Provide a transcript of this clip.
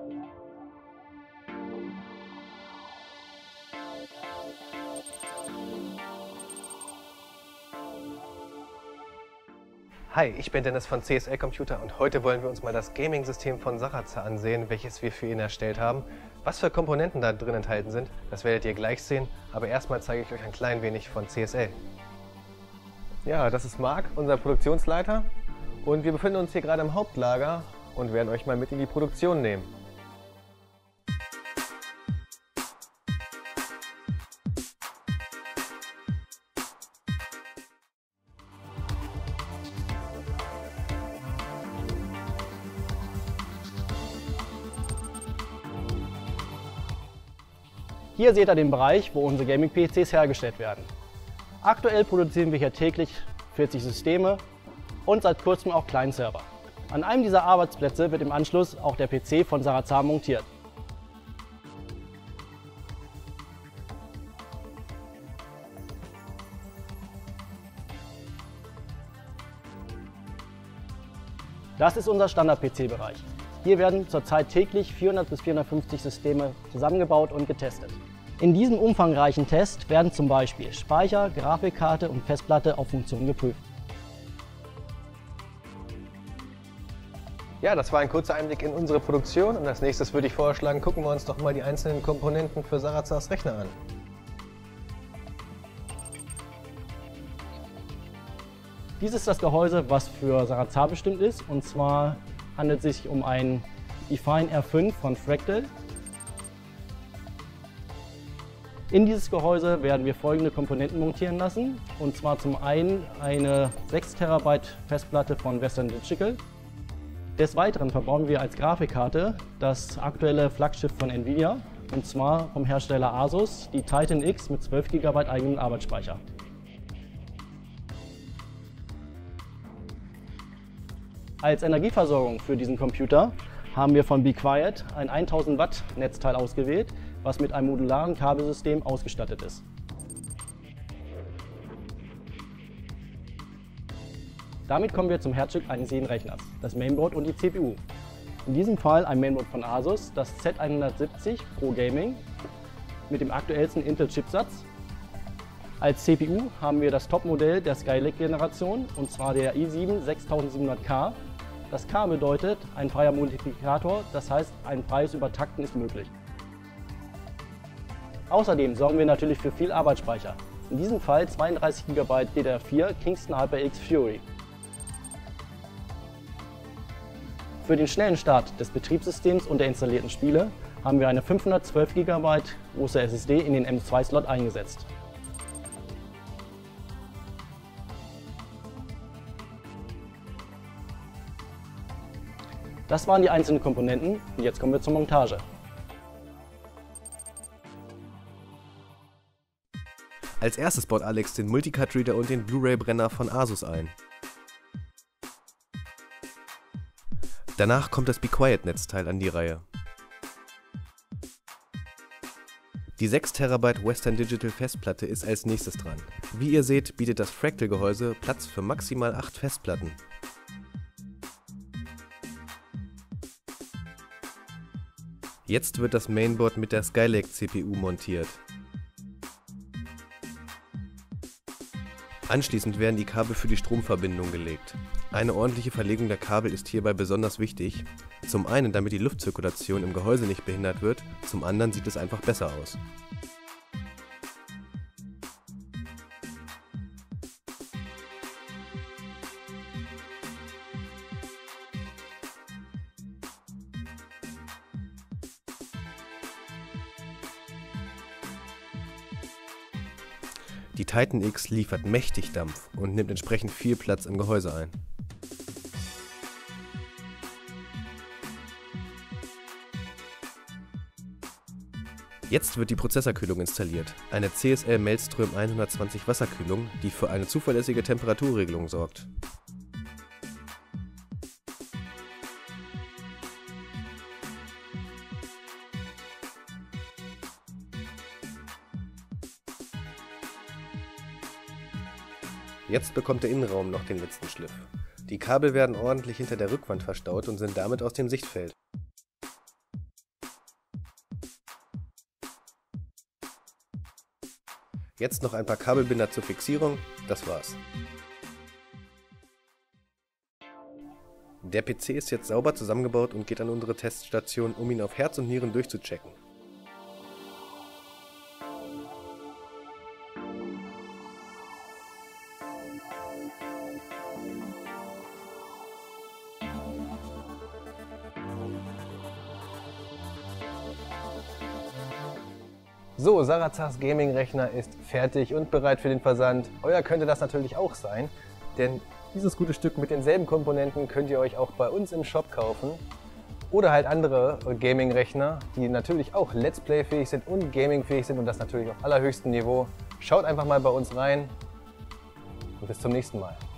Hi, ich bin Dennis von CSL Computer und heute wollen wir uns mal das Gaming-System von Sarazar ansehen, welches wir für ihn erstellt haben. Was für Komponenten da drin enthalten sind, das werdet ihr gleich sehen, aber erstmal zeige ich euch ein klein wenig von CSL. Ja, das ist Marc, unser Produktionsleiter, und wir befinden uns hier gerade im Hauptlager und werden euch mal mit in die Produktion nehmen. Hier seht ihr den Bereich, wo unsere Gaming-PCs hergestellt werden. Aktuell produzieren wir hier täglich 40 Systeme und seit kurzem auch Client-Server. An einem dieser Arbeitsplätze wird im Anschluss auch der PC von Sarazar montiert. Das ist unser Standard-PC-Bereich. Hier werden zurzeit täglich 400 bis 450 Systeme zusammengebaut und getestet. In diesem umfangreichen Test werden zum Beispiel Speicher, Grafikkarte und Festplatte auf Funktion geprüft. Ja, das war ein kurzer Einblick in unsere Produktion und als nächstes würde ich vorschlagen, gucken wir uns doch mal die einzelnen Komponenten für Sarazars Rechner an. Dies ist das Gehäuse, was für Sarazar bestimmt ist, und zwar handelt es sich um ein Define R5 von Fractal. In dieses Gehäuse werden wir folgende Komponenten montieren lassen, und zwar zum einen eine 6 TB Festplatte von Western Digital. Des Weiteren verbauen wir als Grafikkarte das aktuelle Flaggschiff von Nvidia, und zwar vom Hersteller Asus, die Titan X mit 12 GB eigenem Arbeitsspeicher. Als Energieversorgung für diesen Computer haben wir von Be Quiet ein 1000 Watt Netzteil ausgewählt, was mit einem modularen Kabelsystem ausgestattet ist. Damit kommen wir zum Herzstück eines jeden Rechners, das Mainboard und die CPU. In diesem Fall ein Mainboard von Asus, das Z170 Pro Gaming mit dem aktuellsten Intel-Chipsatz. Als CPU haben wir das Topmodell der Skylake-Generation, und zwar der i7 6700K. Das K bedeutet ein freier Multiplikator, das heißt, ein freies Übertakten ist möglich. Außerdem sorgen wir natürlich für viel Arbeitsspeicher. In diesem Fall 32 GB DDR4 Kingston HyperX Fury. Für den schnellen Start des Betriebssystems und der installierten Spiele haben wir eine 512 GB große SSD in den M2-Slot eingesetzt. Das waren die einzelnen Komponenten und jetzt kommen wir zur Montage. Als erstes baut Alex den Multicard-Reader und den Blu-ray-Brenner von Asus ein. Danach kommt das Be Quiet Netzteil an die Reihe. Die 6 TB Western Digital Festplatte ist als nächstes dran. Wie ihr seht, bietet das Fractal-Gehäuse Platz für maximal 8 Festplatten. Jetzt wird das Mainboard mit der Skylake CPU montiert. Anschließend werden die Kabel für die Stromverbindung gelegt. Eine ordentliche Verlegung der Kabel ist hierbei besonders wichtig. Zum einen, damit die Luftzirkulation im Gehäuse nicht behindert wird, zum anderen sieht es einfach besser aus. Die Titan X liefert mächtig Dampf und nimmt entsprechend viel Platz im Gehäuse ein. Jetzt wird die Prozessorkühlung installiert, eine CSL Maelstrom 120 Wasserkühlung, die für eine zuverlässige Temperaturregelung sorgt. Jetzt bekommt der Innenraum noch den letzten Schliff. Die Kabel werden ordentlich hinter der Rückwand verstaut und sind damit aus dem Sichtfeld. Jetzt noch ein paar Kabelbinder zur Fixierung, das war's. Der PC ist jetzt sauber zusammengebaut und geht an unsere Teststation, um ihn auf Herz und Nieren durchzuchecken. So, Sarazars Gaming-Rechner ist fertig und bereit für den Versand. Euer könnte das natürlich auch sein, denn dieses gute Stück mit denselben Komponenten könnt ihr euch auch bei uns im Shop kaufen. Oder halt andere Gaming-Rechner, die natürlich auch Let's Play-fähig sind und Gaming-fähig sind und das natürlich auf allerhöchstem Niveau. Schaut einfach mal bei uns rein und bis zum nächsten Mal.